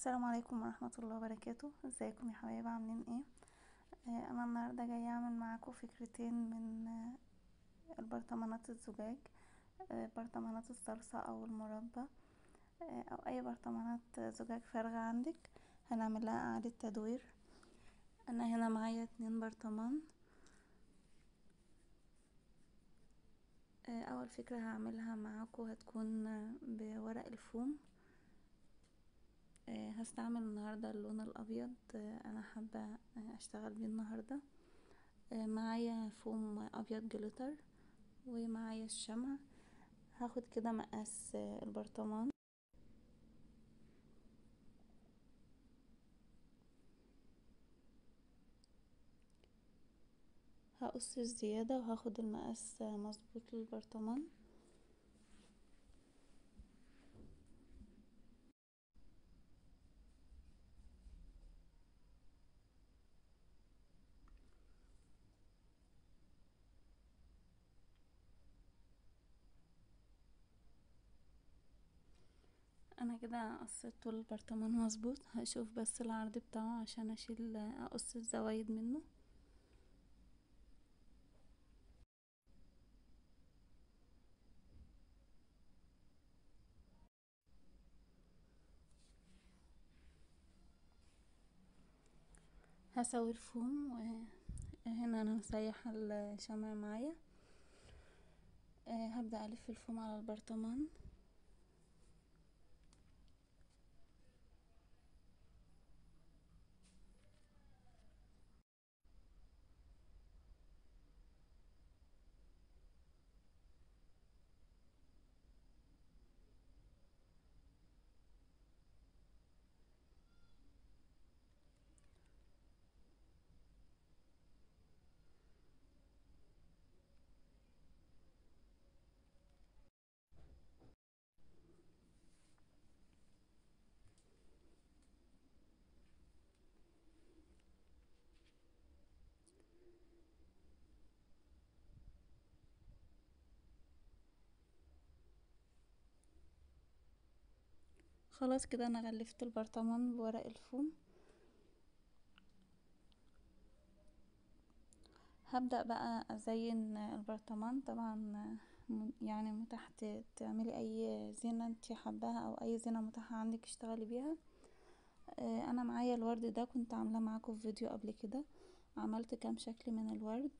السلام عليكم ورحمة الله وبركاته. ازيكم يا حبايب، عاملين ايه؟ انا النهاردة جاية اعمل معاكم فكرتين من البرطمانات الزجاج. برطمانات الصلصة او المربى، او اي برطمانات زجاج فارغة عندك هنعمل لها اعادة تدوير. انا هنا معايا 2 برطمان. اول فكرة هعملها معاكم هتكون بورق الفوم. هستعمل النهاردة اللون الابيض، انا حابة اشتغل بيه النهاردة. معايا فوم ابيض جليتر، ومعايا الشمع. هاخد كده مقاس البرطمان، هقص الزيادة وهاخد المقاس مظبوط للبرطمان. انا كده قصيت طول البرطمان مظبوط، هشوف بس العرض بتاعه عشان اشيل اقص الزوايد منه. هسوي الفوم، وهنا انا مسيحة الشمع معايا. هبدأ الف الفوم على البرطمان. خلاص كده انا غلفت البرطمان بورق الفوم. هبدأ بقى ازين البرطمان. طبعا يعني متاح تعملي اي زينة انتي حباها، او اي زينة متاحة عندك اشتغلي بيها. انا معايا الورد ده، كنت عاملاه معاكم في فيديو قبل كده. عملت كام شكل من الورد،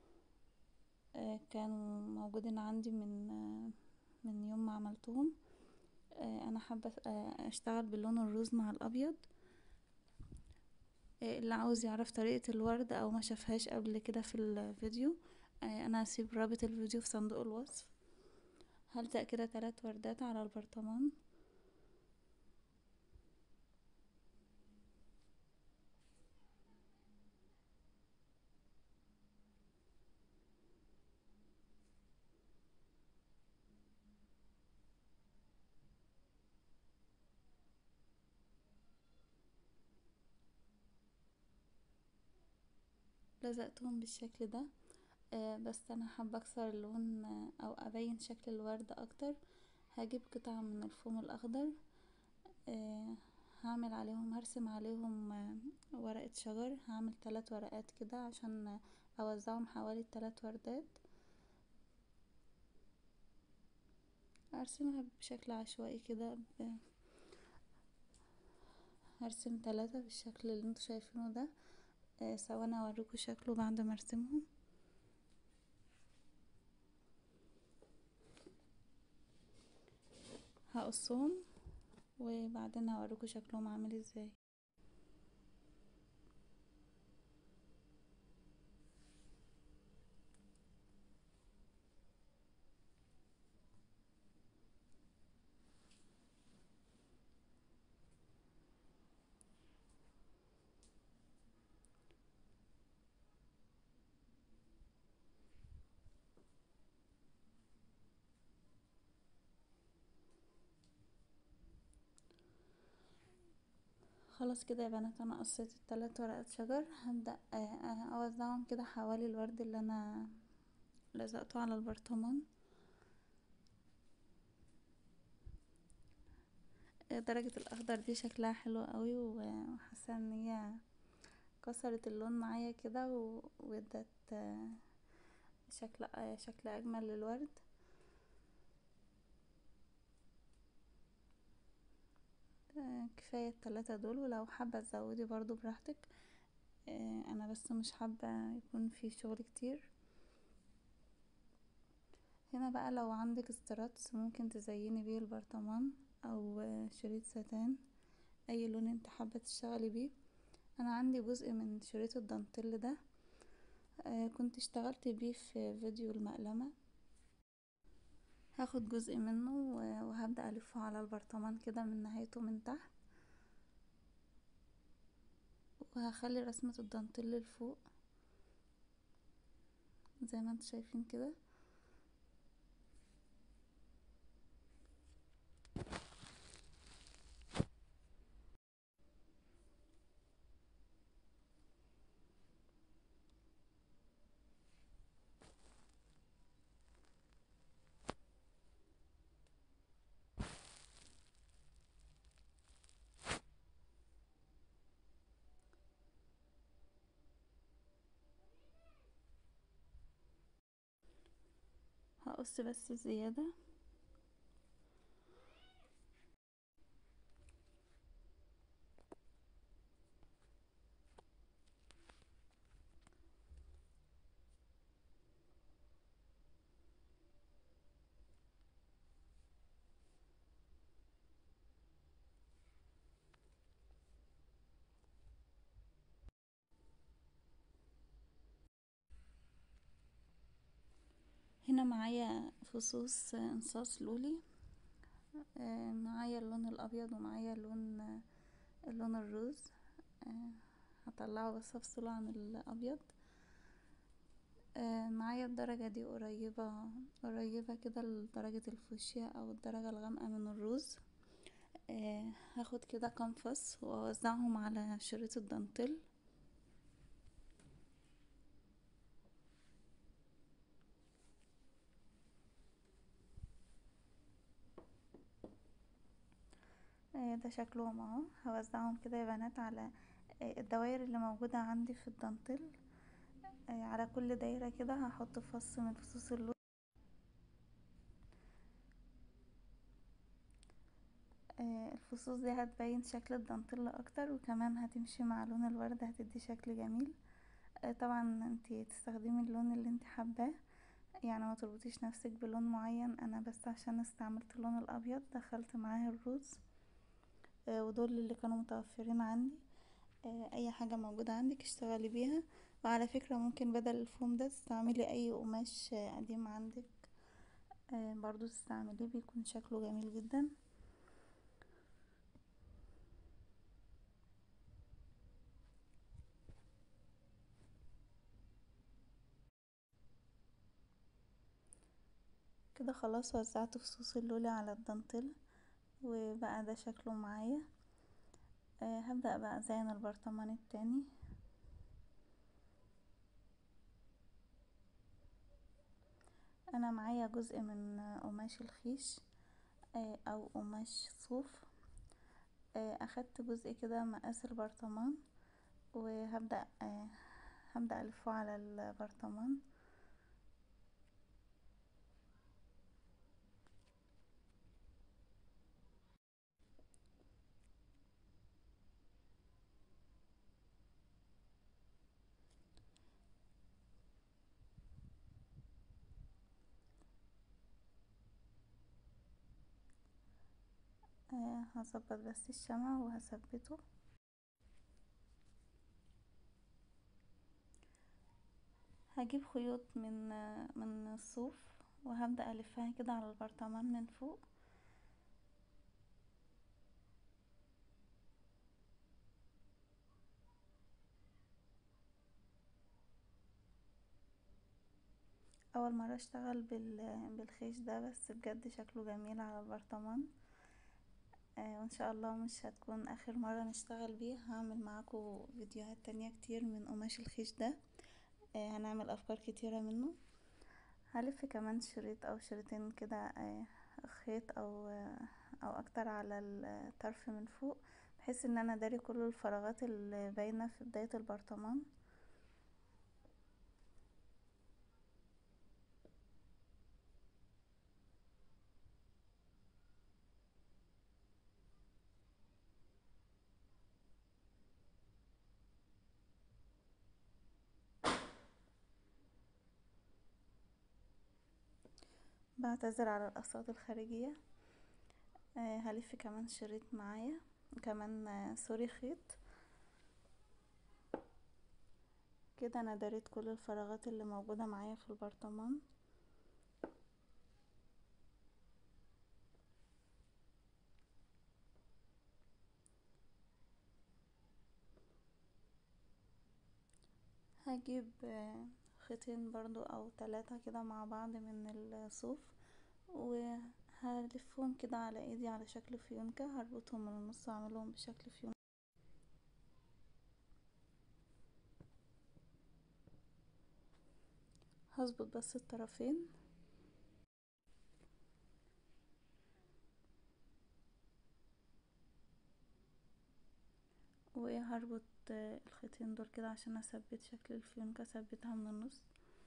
كانوا موجودين عندي من يوم ما عملتهم. انا حابة اشتغل باللون الروز مع الابيض. اللي عاوز يعرف طريقة الورد او ما شافهاش قبل كده في الفيديو، انا هسيب رابط الفيديو في صندوق الوصف. هلزق كده 3 وردات على البرطمان. لزقتهم بالشكل ده. بس انا حابة اكسر اللون، او ابين شكل الورد اكتر. هجيب قطعة من الفوم الاخضر، آه هعمل عليهم، هرسم عليهم ورقة شجر. هعمل 3 ورقات كده عشان اوزعهم حوالي 3 وردات. هرسمها بشكل عشوائي كده. هرسم 3 بالشكل اللي انتوا شايفينه ده. ثواني اوريكم شكله بعد ما ارسمهم. هقصهم وبعدين هوريكم شكلهم عامل ازاي. خلاص كده يا بنات، انا قصيت ال3 ورقات شجر. هبدأ اوزعهم كده حوالي الورد اللي انا لزقته على البرطمان. درجة الاخضر دي شكلها حلو قوي، وحاسه ان هي كسرت اللون معايا كده وادت شكل اجمل للورد. كفاية التلاتة دول، ولو حابة تزودي برضو براحتك. انا بس مش حابة يكون في شغل كتير. هنا بقى لو عندك استراتس ممكن تزيني بيه البرطمان، او شريط ستان، اي لون انت حابة تشتغلي بيه. انا عندي جزء من شريط الدانتيل ده، كنت اشتغلت بيه في فيديو المقلمة. هاخد جزء منه وهبدأ الفه على البرطمان كده من نهايته من تحت، وهخلي رسمة الدانتيل لفوق زي ما انتوا شايفين كده. هقص بس زيادة. هنا معايا فصوص انصاص لولي، معايا اللون الابيض ومعايا اللون الروز. هطلعه بس افصله عن الابيض. معايا الدرجة دي قريبة كده لدرجة الفوشيا او الدرجة الغامقة من الروز. هاخد كده كام فص واوزعهم على شريط الدانتيل. ده شكلهم اهو. هوزعهم كده يا بنات على الدوائر اللي موجودة عندي في الدانتيل. على كل دايرة كده هحط فص من فصوص اللون. الفصوص دي هتبين شكل الدانتيل اكتر، وكمان هتمشي مع لون الورد، هتدي شكل جميل. طبعا انتي تستخدمي اللون اللي انتي حباه، يعني ما تربطيش نفسك بلون معين. انا بس عشان استعملت اللون الابيض دخلت معاه الروز، ودول اللي كانوا متوفرين عندي. اي حاجة موجودة عندك اشتغلي بيها. وعلى فكرة ممكن بدل الفوم ده تستعملي اي قماش قديم عندك، برضو تستعمليه بيكون شكله جميل جدا. كده خلاص وزعت فصوص اللولي على الدانتيل، وبقى ده شكله معايا. هبدأ بقى ازين البرطمان التاني. انا معايا جزء من قماش الخيش، او قماش صوف. اخدت جزء كده مقاس البرطمان، وهبدأ هبدأ الفه على البرطمان. هظبط بس الشمع وهثبته. هجيب خيوط من الصوف، وهبدأ الفها كده على البرطمان من فوق. اول مرة اشتغل بالخيش ده، بس بجد شكله جميل على البرطمان. وان شاء الله مش هتكون اخر مرة نشتغل بيه، هعمل معاكم فيديوهات تانية كتير من قماش الخيش ده. هنعمل افكار كتيرة منه. هلف كمان شريط او شريطين كده، خيط او اكتر على الطرف من فوق، بحيث ان انا اداري كل الفراغات اللي باينة في بداية البرطمان. بعتذر على الاصوات الخارجية. هلف كمان شريط معايا، كمان سوري خيط. كده انا داريت كل الفراغات اللي موجودة معايا في البرطمان. هجيب خيطين برضو او 3 كده مع بعض من الصوف، وهلفهم كده على ايدي على شكل فيونكة، هربطهم من النص واعملهم بشكل فيونكة. هظبط بس الطرفين، وهربط الخيطين دول كده عشان اثبت شكل الفيونكة، اثبتها من النص.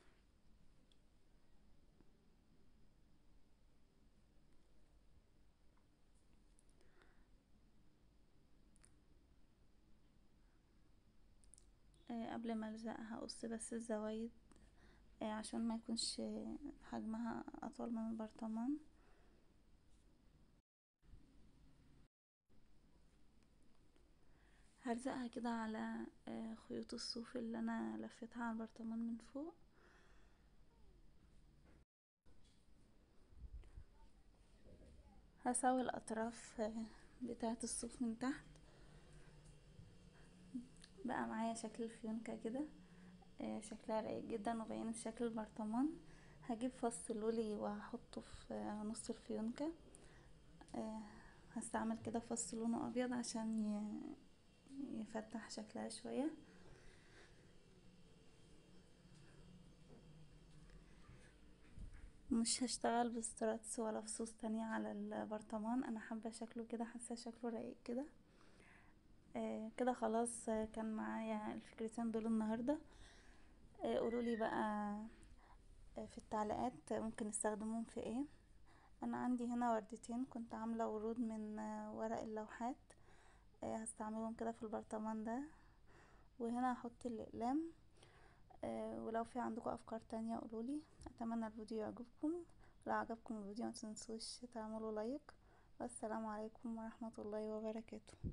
قبل ما الزقها هقص بس الزوايد عشان ما يكونش حجمها اطول من البرطمان. هلزقها كده على خيوط الصوف اللي انا لفتها على البرطمان من فوق. هسوي الاطراف بتاعة الصوف من تحت. بقى معايا شكل الفيونكة كده، شكلها رقيق جدا وبين شكل البرطمان. هجيب فص لولي وهحطه في نص الفيونكة. هستعمل كده فص لونه ابيض عشان يفتح شكلها شوية. مش هشتغل بستراتس ولا فصوص تانية على البرطمان، انا حابة شكله كده، حاسة شكله رقيق كده. كده خلاص. كان معايا الفكرتين دول النهاردة. قولولي بقى في التعليقات ممكن نستخدمهم في ايه. انا عندي هنا وردتين، كنت عاملة ورود من ورق اللوحات، هستعملهم كده في البرطمان ده. وهنا هحط الاقلام. ولو في عندكم افكار تانية قولولي. اتمنى الفيديو يعجبكم. لو عجبكم الفيديو متنسوش تعملوا لايك. والسلام عليكم ورحمة الله وبركاته.